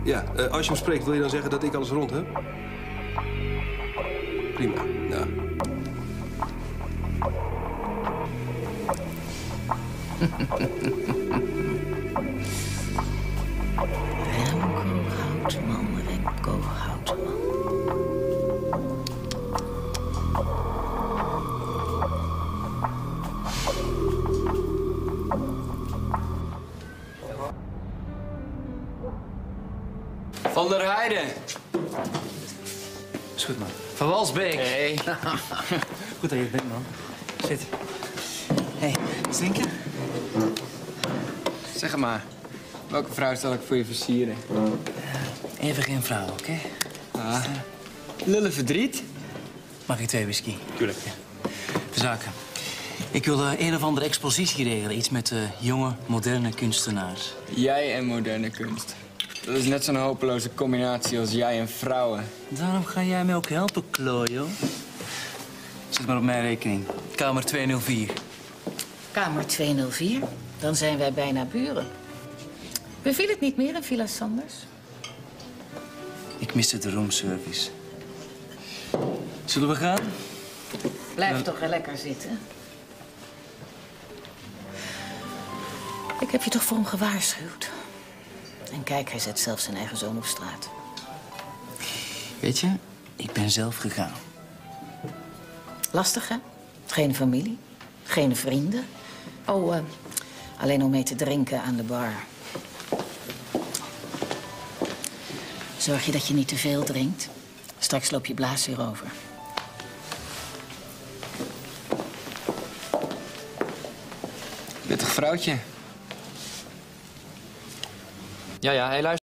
Ja, als je hem spreekt, wil je dan zeggen dat ik alles rond heb? Prima, nou. Remco Houtman. Van der Heijden. Is goed, man. Van Walsbeek. Hey. Goed dat je het bent, man. Zit. Hey, drinken? Zeg maar, welke vrouw zal ik voor je versieren? Even geen vrouw, oké? Ah, lullen verdriet? Mag ik 2 whisky? Tuurlijk. Ja. De zaken. Ik wil een of andere expositie regelen. Iets met jonge, moderne kunstenaars. Jij en moderne kunst. Dat is net zo'n hopeloze combinatie als jij en vrouwen. Daarom ga jij mij ook helpen, Klojo. Zet maar op mijn rekening. Kamer 204. Kamer 204. Dan zijn wij bijna buren. Beviel het niet meer in Villa Sanders? Ik miste de roomservice. Zullen we gaan? Blijf toch wel lekker zitten. Ik heb je toch voor hem gewaarschuwd. En kijk, hij zet zelfs zijn eigen zoon op straat. Weet je, ik ben zelf gegaan. Lastig, hè? Geen familie, geen vrienden. Oh, alleen om mee te drinken aan de bar. Zorg je dat je niet te veel drinkt. Straks loop je blaas weer over. Pittig vrouwtje. Ja, hey, luister.